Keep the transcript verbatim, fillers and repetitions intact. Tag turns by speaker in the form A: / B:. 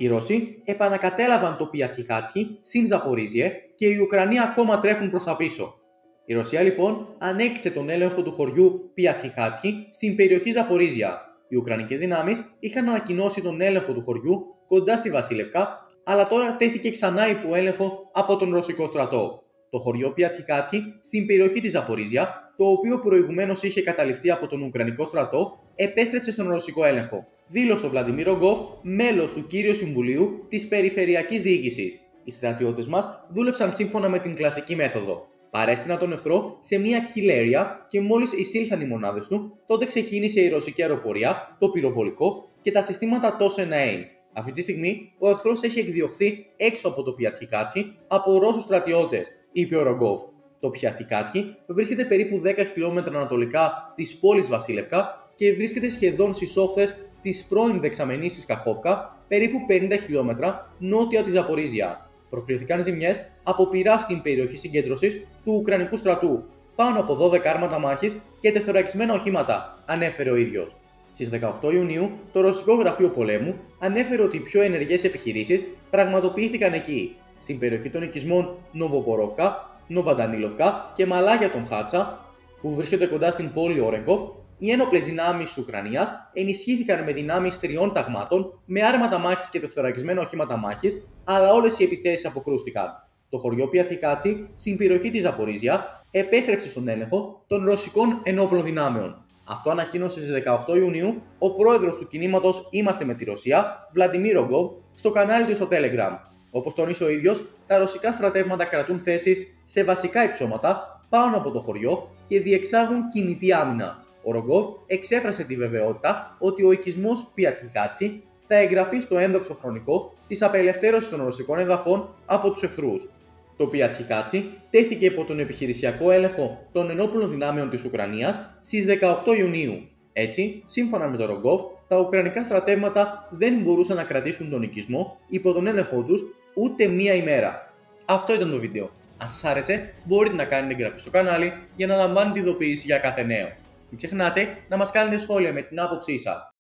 A: Οι Ρώσοι επανακατέλαβαν το Πιατιχάτσκι στην Ζαπορίζιε και οι Ουκρανοί ακόμα τρέχουν προς τα πίσω. Η Ρωσία λοιπόν ανέκτησε τον έλεγχο του χωριού Πιατιχάτσκι στην περιοχή Ζαπορίζια. Οι Ουκρανικές δυνάμεις είχαν ανακοινώσει τον έλεγχο του χωριού κοντά στη Βασίλευκα, αλλά τώρα τέθηκε ξανά υπό έλεγχο από τον Ρωσικό στρατό. Το χωριό Πιατιχάτσκι στην περιοχή της Ζαπορίζια, το οποίο προηγουμένως είχε καταληφθεί από τον Ουκρανικό στρατό, επέστρεψε στον Ρωσικό έλεγχο, δήλωσε ο Βλαντιμίρ Ρογκόβ, μέλος του Κύριου Συμβουλίου της Περιφερειακής Διοίκησης. Οι στρατιώτες μας δούλεψαν σύμφωνα με την κλασική μέθοδο. Παρέστηναν τον εχθρό σε μια kill area και μόλις εισήλθαν οι μονάδες του, τότε ξεκίνησε η ρωσική αεροπορία, το πυροβολικό και τα συστήματα τος εν έι. Αυτή τη στιγμή ο εχθρός έχει εκδιωχθεί έξω από το Πιατιχάτσκι από Ρώσους στρατιώτες, είπε ο Ρογκόβ. Το Πιατιχάτσκι βρίσκεται περίπου δέκα χιλιόμετρα ανατολικά της πόλης Βασίλευκα και βρίσκεται σχεδόν στις όχθες της πρώην δεξαμενής της Καχόβκα, περίπου πενήντα χιλιόμετρα νότια της Ζαπορίζια. Προκλήθηκαν ζημιές από πυρά στην περιοχή συγκέντρωσης του Ουκρανικού στρατού, πάνω από δώδεκα άρματα μάχης και τεθωρακισμένα οχήματα, ανέφερε ο ίδιος. Στις δεκαοκτώ Ιουνίου, το Ρωσικό Γραφείο Πολέμου ανέφερε ότι οι πιο ενεργές επιχειρήσεις πραγματοποιήθηκαν εκεί, στην περιοχή των οικισμών Νοβοπορόβκα, Νοβαντανίλοβκα και Μαλάγια των Χάτσα, που βρίσκεται κοντά στην πόλη Όρεγκοφ. Οι ένοπλες δυνάμεις της Ουκρανίας ενισχύθηκαν με δυνάμεις τριών ταγμάτων, με άρματα μάχης και τεθωρακισμένα οχήματα μάχης, αλλά όλες οι επιθέσεις αποκρούστηκαν. Το χωριό Πιατιχάτσκι, στην περιοχή της Ζαπορίζια, επέστρεψε στον έλεγχο των ρωσικών ενόπλων δυνάμεων. Αυτό ανακοίνωσε στις δεκαοκτώ Ιουνίου ο πρόεδρος του κινήματος Είμαστε με τη Ρωσία, Βλαντιμίρ Ρογκόβ, στο κανάλι του στο Telegram. Όπως τόνισε ο ίδιος, τα ρωσικά στρατεύματα κρατούν θέσεις σε βασικά υψώματα πάνω από το χωριό και διεξάγουν κινητή άμυνα. Ο Ρογκόβ εξέφρασε τη βεβαιότητα ότι ο οικισμός Πιατιχάτσκι θα εγγραφεί στο ένδοξο χρονικό της απελευθέρωσης των ρωσικών εδαφών από τους εχθρούς. Το Πιατιχάτσκι τέθηκε υπό τον επιχειρησιακό έλεγχο των ενόπλων δυνάμεων της Ουκρανίας στις δεκαοκτώ Ιουνίου. Έτσι, σύμφωνα με τον Ρογκόβ, τα ουκρανικά στρατεύματα δεν μπορούσαν να κρατήσουν τον οικισμό υπό τον έλεγχό τους ούτε μία ημέρα. Αυτό ήταν το βίντεο. Αν σας άρεσε, μπορείτε να κάνετε εγγραφή στο κανάλι για να λαμβάνετε ειδοποίηση για κάθε νέο. Μην ξεχνάτε να μας κάνετε σχόλια με την άποψή σας.